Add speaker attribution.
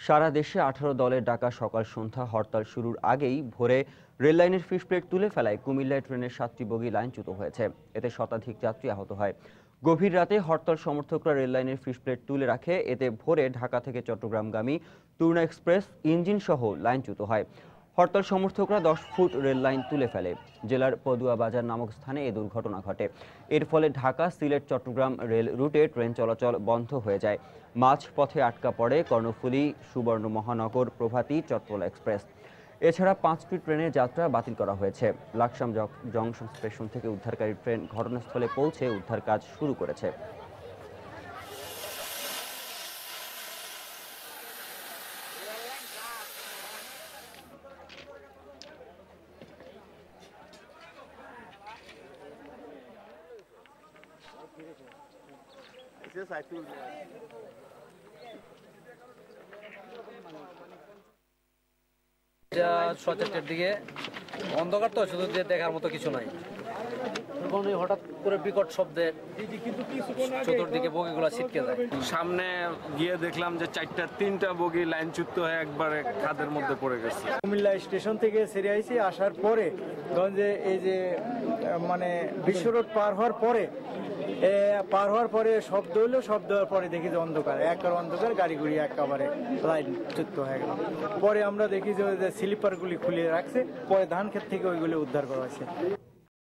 Speaker 1: সারা দেশে 18 দলের ডাকা সকাল সন্ধ্যা হরতাল শুরুর আগেই ভোরে রেললাইনের ফিস প্লেট তুলে ফেলায় কুমিল্লায় ট্রেনের 7টি বগি লাইনচ্যুত হয়েছে। এতে শতাধিক যাত্রী আহত হয়। গভীর রাতে হরতাল সমর্থকরা রেললাইনের ফিস প্লেট তুলে রাখে। এতে ভোরে ঢাকা থেকে চট্টগ্রামগামী তুর্না এক্সপ্রেস ইঞ্জিন সহ লাইনচ্যুত হয়। হরতাল সমর্থকরা 10 ফুট রেল লাইন তুলে ফেলে। জেলার পদুয়া বাজার নামক স্থানে এ দুর্ঘটনা ঘটে। এর ফলে ঢাকা সিলেট চট্টগ্রাম রেল রুটে ট্রেন চলাচল বন্ধ হয়ে যায়। মাঝপথে আটকা পড়ে কর্ণফুলী সুবর্ণ মহানগর প্রভাতী চট্টলা এক্সপ্রেস। এছাড়া 5টি ট্রেনের যাত্রা বাতিল করা হয়েছে। লাকসাম জংশন স্টেশন থেকে উদ্ধারকারী ট্রেন ঘটনাস্থলে পৌঁছে উদ্ধার কাজ শুরু করেছে।
Speaker 2: সচেতনের দিকে অন্ধকার তো শুধু যে দেখার মতো কিছু নাই। হঠাৎ করে বিকট শব্দে চতুর্দিকে বগিগুলো ছিটকে যায়।
Speaker 3: সামনে গিয়ে দেখলাম যে 3টা বগি লাইনচ্যুত হয়ে একবারে খাদের মধ্যে পড়ে গেছে।
Speaker 4: কুমিল্লা স্টেশন থেকে ছেড়ে আইছি, আসার পরে যে এই যে মানে বিশ্ব রোড পার হওয়ার পরে শব্দ হলো, শব্দ হওয়ার পরে দেখি যে অন্ধকার, অন্ধকার, গাড়িগুড়ি একেবারে লাইনচ্যুত হয়ে গেল। পরে আমরা দেখি যে স্লিপারগুলি খুলে রাখছে, পরে ধান ক্ষেত থেকে ওইগুলি উদ্ধার করা হয়েছে।